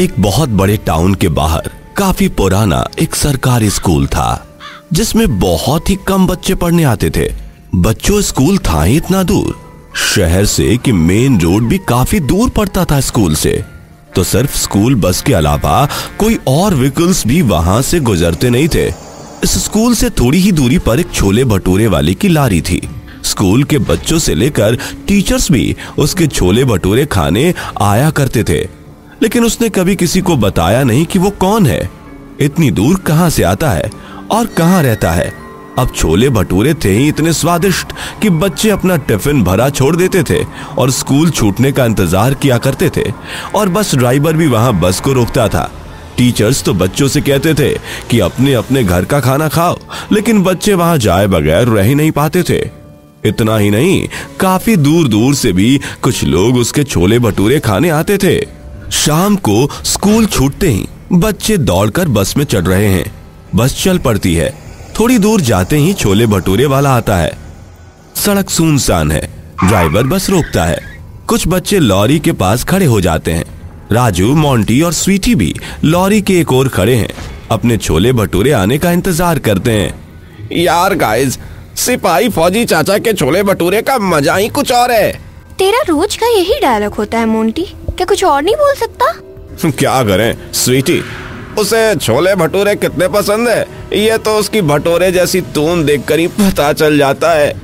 एक बहुत बड़े टाउन के बाहर काफी पुराना एक सरकारी स्कूल था, जिसमें बहुत ही कम बच्चे पढ़ने आते थे। बच्चों, स्कूल था ही इतना दूर शहर से कि मेन रोड भी काफी दूर पड़ता था स्कूल से। तो सिर्फ स्कूल बस के अलावा कोई और व्हीकल्स भी वहां से गुजरते नहीं थे। इस स्कूल से थोड़ी ही दूरी पर एक छोले भटूरे वाले की लारी थी। स्कूल के बच्चों से लेकर टीचर्स भी उसके छोले भटूरे खाने आया करते थे, लेकिन उसने कभी किसी को बताया नहीं कि वो कौन है, इतनी दूर कहां से आता है और कहां रहता है। अब छोले भटूरे थे ही इतने स्वादिष्ट कि बच्चे अपना टिफिन भरा छोड़ देते थे और स्कूल छूटने का इंतजार किया करते थे। और बस ड्राइवर भी वहां बस को रोकता था। टीचर्स तो बच्चों से कहते थे कि अपने अपने घर का खाना खाओ, लेकिन बच्चे वहां जाए बगैर रह ही नहीं पाते थे। इतना ही नहीं, काफी दूर दूर से भी कुछ लोग उसके छोले भटूरे खाने आते थे। शाम को स्कूल छूटते ही बच्चे दौड़कर बस में चढ़ रहे हैं। बस चल पड़ती है। थोड़ी दूर जाते ही छोले भटूरे वाला आता है। सड़क सुनसान है। ड्राइवर बस रोकता है। कुछ बच्चे लॉरी के पास खड़े हो जाते हैं। राजू, मोंटी और स्वीटी भी लॉरी के एक ओर खड़े हैं, अपने छोले भटूरे आने का इंतजार करते हैं। यार गाइस, सिपाही फौजी चाचा के छोले भटूरे का मजा ही कुछ और है। तेरा रोज का यही डायलॉग होता है मोंटी, क्या कुछ और नहीं बोल सकता? क्या करें स्वीटी, उसे छोले भटूरे कितने पसंद है ये तो उसकी भटूरे जैसी तून देखकर ही पता चल जाता है।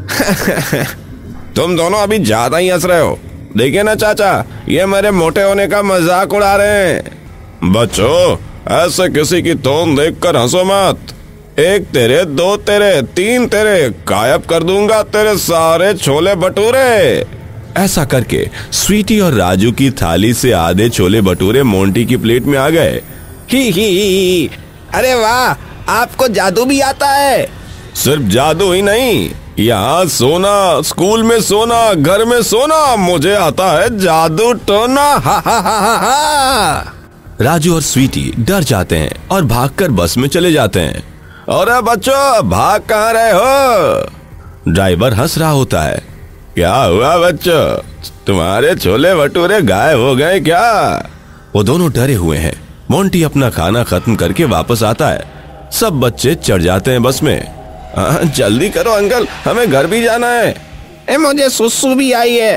तुम दोनों अभी ज्यादा ही हंस रहे हो। देखिए ना चाचा, ये मेरे मोटे होने का मजाक उड़ा रहे हैं। बच्चों, ऐसे किसी की तून देखकर हंसो मत। एक तेरे, दो तेरे, तीन तेरे, गायब कर दूंगा तेरे सारे छोले भटूरे। ऐसा करके स्वीटी और राजू की थाली से आधे छोले भटूरे मोंटी की प्लेट में आ गए। ही। अरे वाह, आपको जादू भी आता है। सिर्फ जादू ही नहीं, यहाँ सोना, स्कूल में सोना, घर में सोना, मुझे आता है जादू टोना। हा हा हा हा हा। राजू और स्वीटी डर जाते हैं और भागकर बस में चले जाते हैं। अरे बच्चों, भाग कहाँ रहे हो? ड्राइवर हंस रहा होता है। क्या हुआ बच्चों, तुम्हारे छोले भटूरे गायब हो गए क्या? वो दोनों डरे हुए हैं। मोंटी अपना खाना खत्म करके वापस आता है। सब बच्चे चढ़ जाते हैं बस में। जल्दी करो अंकल, हमें घर भी जाना है। मुझे सुसु भी आई है।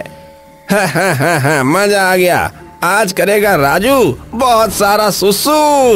हा, मजा आ गया। आज करेगा राजू बहुत सारा सुसु।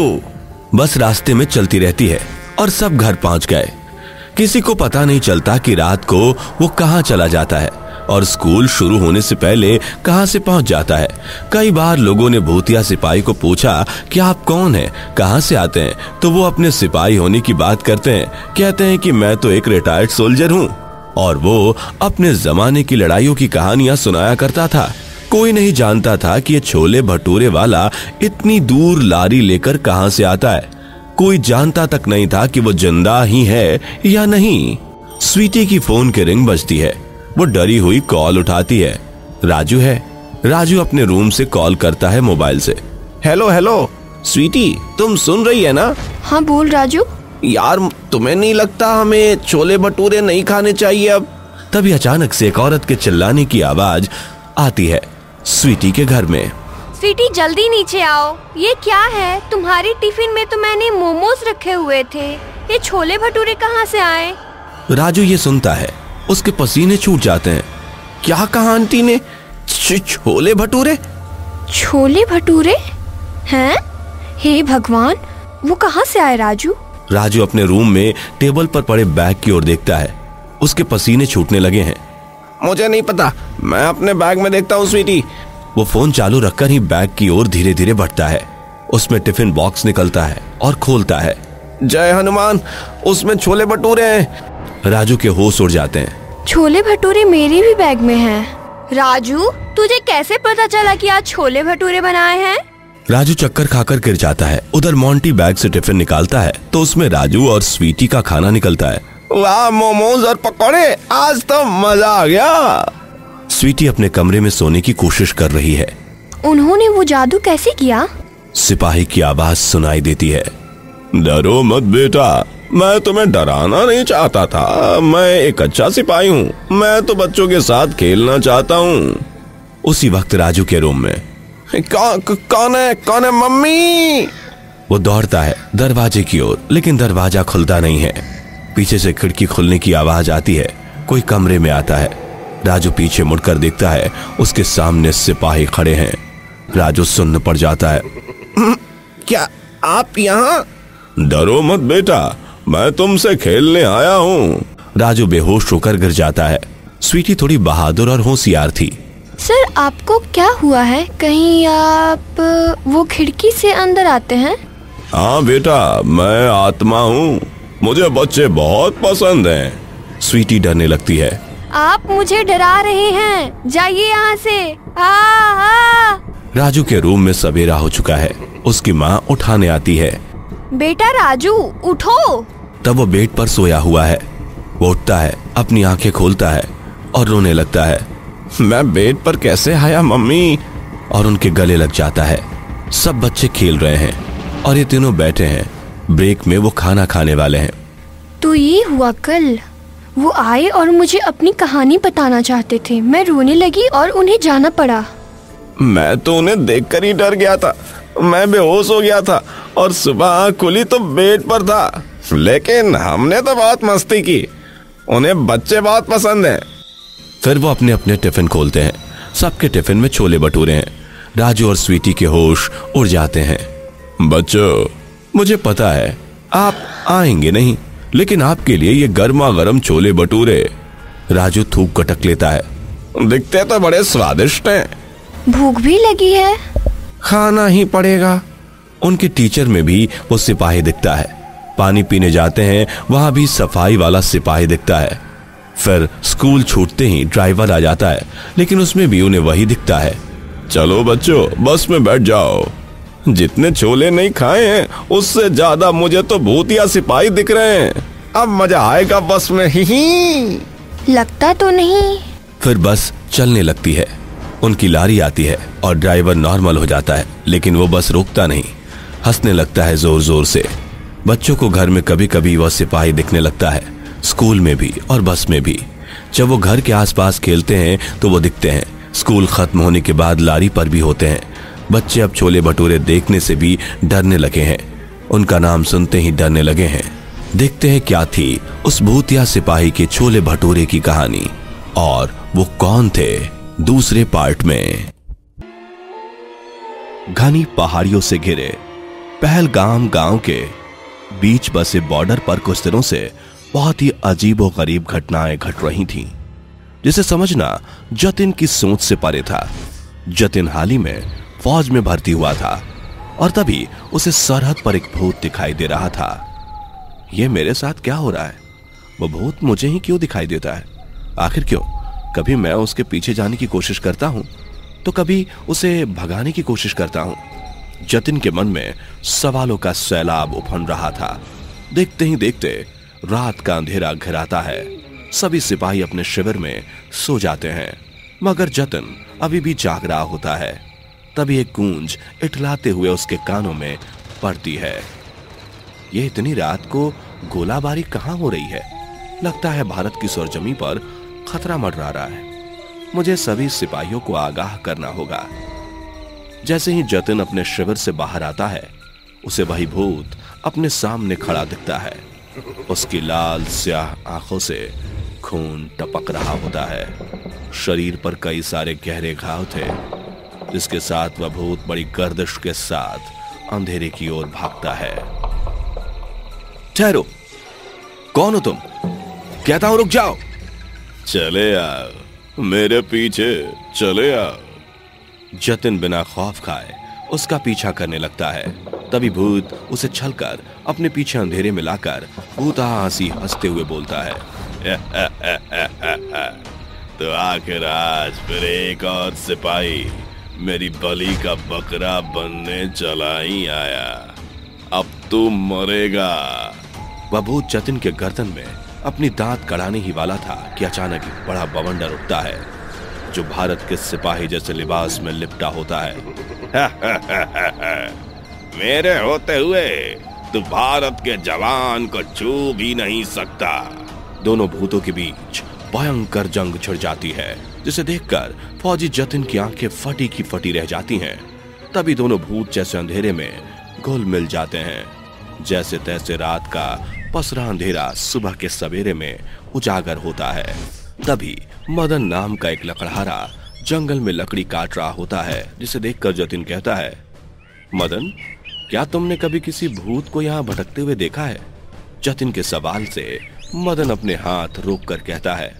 बस रास्ते में चलती रहती है और सब घर पहुंच गए। किसी को पता नहीं चलता कि रात को वो कहाँ चला जाता है और स्कूल शुरू होने से पहले कहां से पहुंच जाता है। कई बार लोगों ने भूतिया सिपाही को पूछा कि आप कौन हैं, कहां से आते हैं, तो वो अपने सिपाही होने की बात करते हैं। कहते हैं कि मैं तो एक रिटायर्ड सोल्जर हूं, और वो अपने जमाने की लड़ाइयों की कहानियां सुनाया करता था। कोई नहीं जानता था कि ये छोले भटूरे वाला इतनी दूर लारी लेकर कहां से आता है। कोई जानता तक नहीं था कि वो जिंदा ही है या नहीं। स्वीटी की फोन की रिंग बजती है। वो डरी हुई कॉल उठाती है। राजू है। राजू अपने रूम से कॉल करता है मोबाइल से। हेलो हेलो स्वीटी, तुम सुन रही है ना? हाँ बोल राजू। यार, तुम्हें नहीं लगता हमें छोले भटूरे नहीं खाने चाहिए अब? तभी अचानक से एक औरत के चिल्लाने की आवाज आती है स्वीटी के घर में। स्वीटी जल्दी नीचे आओ। ये क्या है? तुम्हारी टिफिन में तो मैंने मोमोज रखे हुए थे, ये छोले भटूरे कहाँ से आए? राजू ये सुनता है, उसके पसीने छूट जाते हैं। क्या कहा आंटी ने? छोले भटूरे? छोले भटूरे हैं? हे भगवान, वो कहाँ से आए राजू? राजू अपने रूम में टेबल पर पड़े बैग की ओर देखता है। उसके पसीने छूटने लगे हैं। मुझे नहीं पता, मैं अपने बैग में देखता हूँ स्वीटी। वो फोन चालू रखकर ही बैग की ओर धीरे धीरे बढ़ता है। उसमें टिफिन बॉक्स निकलता है और खोलता है। जय हनुमान, उसमें छोले भटूरे हैं। राजू के होश उड़ जाते हैं। छोले भटूरे मेरे भी बैग में हैं। राजू, तुझे कैसे पता चला कि आज छोले भटूरे बनाए हैं? राजू चक्कर खाकर गिर जाता है। उधर मोंटी बैग से टिफिन निकालता है तो उसमें राजू और स्वीटी का खाना निकलता है। वाह, मोमोज और पकौड़े, आज तो मजा आ गया। स्वीटी अपने कमरे में सोने की कोशिश कर रही है। उन्होंने वो जादू कैसे किया? सिपाही की आवाज सुनाई देती है। डरो मत बेटा, मैं तुम्हें डराना नहीं चाहता था। मैं एक अच्छा सिपाही हूँ। मैं तो बच्चों के साथ खेलना चाहता हूँ। उसी वक्त राजू के रूम में कौन है मम्मी? वो दौड़ता है दरवाजे की ओर, लेकिन दरवाजा खुलता नहीं है। पीछे से खिड़की खुलने की आवाज आती है। कोई कमरे में आता है। राजू पीछे मुड़कर देखता है, उसके सामने सिपाही खड़े हैं। राजू सुन्न पड़ जाता है। क्या आप यहाँ? डरो मत बेटा, मैं तुमसे खेलने आया हूँ। राजू बेहोश होकर गिर जाता है। स्वीटी थोड़ी बहादुर और होशियार थी। सर, आपको क्या हुआ है? कहीं आप वो खिड़की से अंदर आते हैं? हाँ बेटा, मैं आत्मा हूँ। मुझे बच्चे बहुत पसंद हैं। स्वीटी डरने लगती है। आप मुझे डरा रहे हैं, जाइए यहाँ से। आ! राजू के रूम में सवेरा हो चुका है। उसकी माँ उठाने आती है। बेटा राजू, उठो। तब वो बेड पर सोया हुआ है। वो उठता है, अपनी आंखें खोलता है और रोने लगता है। मैं बेड पर कैसे आया मम्मी? और उनके गले लग जाता है। सब बच्चे खेल रहे हैं और ये तीनों बैठे हैं। ब्रेक में वो खाना खाने वाले हैं। तो ये हुआ कल। वो आए और मुझे अपनी कहानी बताना चाहते थे। मैं रोने लगी और उन्हें जाना पड़ा। मैं तो उन्हें देखकर ही डर गया था। मैं बेहोश हो गया था और सुबह आँख खुली तो बेड पर था। लेकिन हमने तो बहुत मस्ती की। उन्हें बच्चे बहुत पसंद हैं। फिर वो अपने अपने टिफिन खोलते हैं। सबके टिफिन में छोले भटूरे हैं। राजू और स्वीटी के होश उड़ जाते हैं। बच्चों, मुझे पता है आप आएंगे नहीं, लेकिन आपके लिए ये गर्मा गर्म छोले भटूरे। राजू थूक कटक लेता है। दिखते तो बड़े स्वादिष्ट हैं। भूख भी लगी है। खाना ही पड़ेगा। उनके टीचर में भी वो सिपाही दिखता है। पानी पीने जाते हैं, वहां भी सफाई वाला सिपाही दिखता है। फिर स्कूल छूटते ही ड्राइवर आ जाता है, लेकिन उसमें भी उन्हें वही दिखता है। चलो बच्चों, बस में बैठ जाओ। जितने छोले नहीं खाए हैं, उससे ज्यादा मुझे तो भूतिया सिपाही दिख रहे हैं। अब मजा आएगा बस में। ही लगता तो नहीं। फिर बस चलने लगती है। उनकी लारी आती है और ड्राइवर नॉर्मल हो जाता है, लेकिन वो बस रुकता नहीं, हंसने लगता है जोर जोर से। बच्चों को घर में कभी कभी वह सिपाही दिखने लगता है, स्कूल में भी और बस में भी। जब वो घर के आसपास खेलते हैं तो वो दिखते हैं। स्कूल खत्म होने के बाद लारी पर भी होते हैं। बच्चे अब छोले भटूरे देखने से भी डरने लगे हैं। उनका नाम सुनते ही डरने लगे हैं। देखते हैं क्या थी उस भूतिया सिपाही के छोले भटूरे की कहानी, और वो कौन थे दूसरे पार्ट में। घनी पहाड़ियों से घिरे पहलगाम गांव के बीच बसे बॉर्डर पर कुछ दिनों से बहुत ही अजीबोगरीब घटनाएं घट रही थीं, जिसे समझना जतिन की सोच से परे था। जतिन हाल ही में फौज में भर्ती हुआ था और तभी उसे सरहद पर एक भूत दिखाई दे रहा था। यह मेरे साथ क्या हो रहा है? वो भूत मुझे ही क्यों दिखाई देता है? आखिर क्यों? कभी मैं उसके पीछे जाने की कोशिश करता हूं तो कभी उसे भगाने की कोशिश करता हूं। जतिन के मन में सवालों का सैलाब उफन रहा था। देखते ही देखते रात का अंधेरा घिराता है। सभी सिपाही अपने शिविर में सो जाते हैं, मगर जतिन अभी भी जाग रहा होता है। तभी एक गूंज इठलाते हुए उसके कानों में पड़ती है। यह इतनी रात को गोलाबारी कहां हो रही है? लगता है भारत की सरजमी पर खतरा मंडरा रहा है। मुझे सभी सिपाहियों को आगाह करना होगा। जैसे ही जतिन अपने शिविर से बाहर आता है, उसे वही भूत अपने सामने खड़ा दिखता है। उसकी लाल स्याह आंखों से खून टपक रहा होता है। शरीर पर कई सारे गहरे घाव थे, जिसके साथ वह भूत बड़ी गर्दिश के साथ अंधेरे की ओर भागता है। ठहरो, कौन हो तुम? कहता हूं रुक जाओ। चले आओ, मेरे पीछे चले आओ। जतिन बिना खौफ खाए उसका पीछा करने लगता है। तभी भूत उसे छलकर अपने पीछे अंधेरे में लाकर भूता हंसी हंसते हुए बोलता है, तो आखिर आज फिर एक और सिपाही मेरी बलि का बकरा बनने चला ही आया। अब तू मरेगा। वह भूत जतिन के गर्दन में अपनी दांत कड़ाने ही वाला था कि अचानक एक बड़ा बवंडर उठता है, जो भारत के सिपाही जैसे लिबास में लिपटा होता है। मेरे होते हुए तू भारत के जवान को छू भी नहीं सकता। दोनों भूतों के बीच भयंकर जंग छिड़ जाती है, जिसे देखकर फौजी जतिन की आंखें फटी की फटी रह जाती हैं। तभी दोनों भूत जैसे अंधेरे में घुल मिल जाते हैं। जैसे तैसे रात का पसरा अंधेरा सुबह के सवेरे में उजागर होता है। तभी मदन नाम का एक लकड़हारा जंगल में लकड़ी काट रहा होता है, जिसे देखकर जतिन कहता है, मदन, क्या तुमने कभी किसी भूत को यहाँ भटकते हुए देखा है? जतिन के सवाल से मदन अपने हाथ रोक कर कहता है,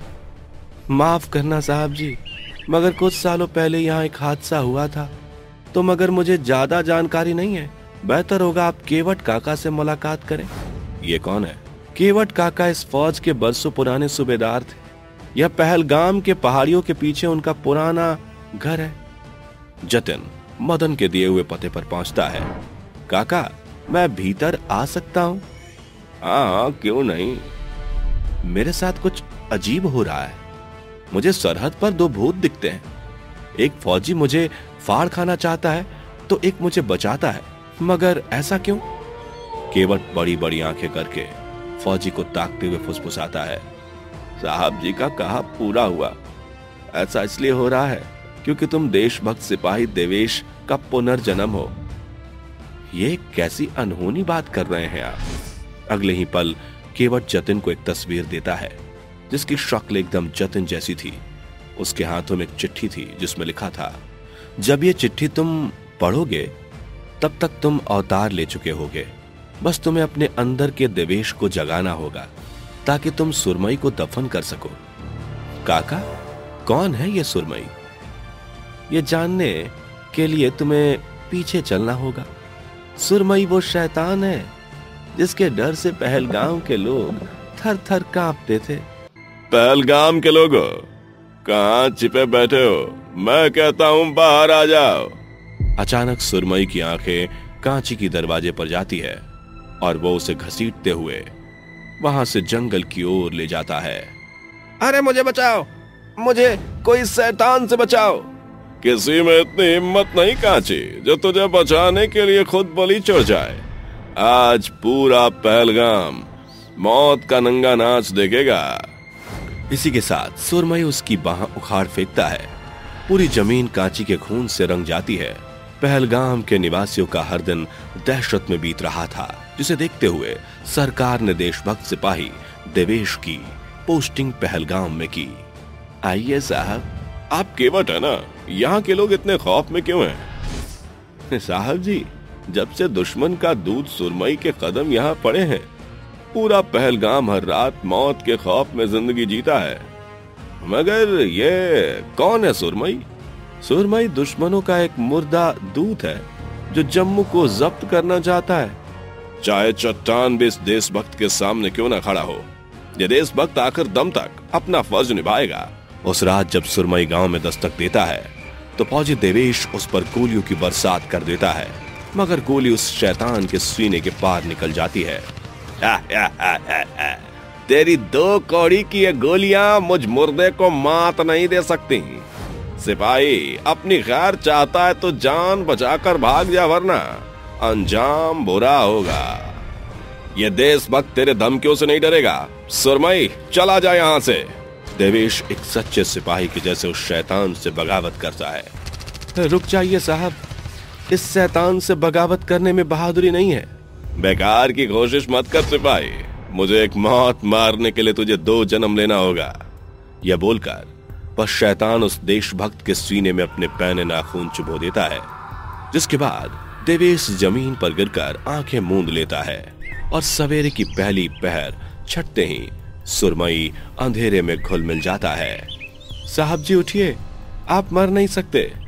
माफ करना साहब जी, मगर कुछ सालों पहले यहाँ एक हादसा हुआ था, तो मगर मुझे ज्यादा जानकारी नहीं है। बेहतर होगा आप केवट काका से मुलाकात करें। ये कौन है? केवट काका इस फौज के बरसों पुराने सूबेदार थे। यह पहलगाम के पहाड़ियों के पीछे उनका पुराना घर है। जतिन मदन के दिए हुए पते पर पहुंचता है। काका, मैं भीतर आ सकता हूं? हाँ, क्यों नहीं। मेरे साथ कुछ अजीब हो रहा है। मुझे सरहद पर दो भूत दिखते हैं। एक फौजी मुझे फाड़ खाना चाहता है तो एक मुझे बचाता है, मगर ऐसा क्यों? केवट बड़ी बड़ी आंखें करके फौजी को ताकते हुए फुसफुसाता है, साहब जी का कहा पूरा हुआ। ऐसा इसलिए हो रहा है क्योंकि तुम देशभक्त सिपाही देवेश का पुनर्जन्म हो। ये कैसी अनहोनी बात कर रहे हैं आप? अगले ही पल केवट जतिन को एक तस्वीर देता है जिसकी शक्ल एकदम जतिन जैसी थी। उसके हाथों में एक चिट्ठी थी जिसमें लिखा था, जब ये चिट्ठी तुम पढ़ोगे तब तक तुम अवतार ले चुके होगे। बस तुम्हें अपने अंदर के देवेश को जगाना होगा ताकि तुम सुरमई को दफन कर सको। काका, कौन है ये सुरमई? ये जानने के लिए तुम्हें पीछे चलना होगा। सुरमई वो शैतान है जिसके डर से पहलगाम के लोग थर थर कांपते थे। पहलगाम के लोगों, कहाँ छिपे बैठे हो? मैं कहता हूँ बाहर आ जाओ। अचानक सुरमई की आंखें कांची की दरवाजे पर जाती है और वो उसे घसीटते हुए वहां से जंगल की ओर ले जाता है। अरे मुझे बचाओ, मुझे कोई शैतान से बचाओ। किसी में इतनी हिम्मत नहीं कांची जो तुझे बचाने के लिए खुद बलि चढ़ जाए। आज पूरा पहलगाम मौत का नंगा नाच देखेगा। इसी के साथ सुरमई उसकी बाह उखाड़ फेंकता है। पूरी जमीन कांची के खून से रंग जाती है। पहलगाम के निवासियों का हर दिन दहशत में बीत रहा था, जिसे देखते हुए सरकार ने देशभक्त सिपाही देवेश की पोस्टिंग पहलगाम में की। आइए साहब। आप केवट है ना, यहाँ के लोग इतने खौफ में क्यों हैं? साहब जी, जब से दुश्मन का दूत सुरमई के कदम यहाँ पड़े हैं, पूरा पहलगाम हर रात मौत के खौफ में जिंदगी जीता है। मगर ये कौन है सुरमई? सुरमई दुश्मनों का एक मुर्दा दूत है जो जम्मू को जब्त करना चाहता है। चाहे चट्टान भी इस देशभक्त के सामने क्यों ना खड़ा हो, ये देशभक्त आखिर दम तक अपना फर्ज निभाएगा। उस रात जब सुरमई गांव में दस्तक देता है तो फौजी देवेश उस पर गोलियों की बरसात कर देता है, मगर गोली उस शैतान के सीने के पार निकल जाती है। तेरी दो कौड़ी की ये गोलियां मुझ मुर्दे को मात नहीं दे सकती। सिपाही अपनी खैर चाहता है तो जान बचाकर भाग जा, वरना अंजाम बुरा होगा। ये देशभक्त तेरे धमकियों से नहीं डरेगा। सुरमई, चला जा यहाँ से। देवेश एक सच्चे सिपाही के जैसे उस शैतान से बगावत करता है। रुक जाइए साहब, इस शैतान से बगावत करने में बहादुरी नहीं है। बेकार की कोशिश मत कर सिपाही, मुझे एक मौत मारने के लिए तुझे 2 जन्म लेना होगा। यह बोलकर वह शैतान उस देशभक्त के सीने में अपने पैने नाखून चुभो देता है, जिसके बाद देवेश जमीन पर गिरकर आंखें मूंद लेता है और सवेरे की पहली पहर छटते ही सुरमई अंधेरे में घुल मिल जाता है। साहब जी उठिए, आप मर नहीं सकते।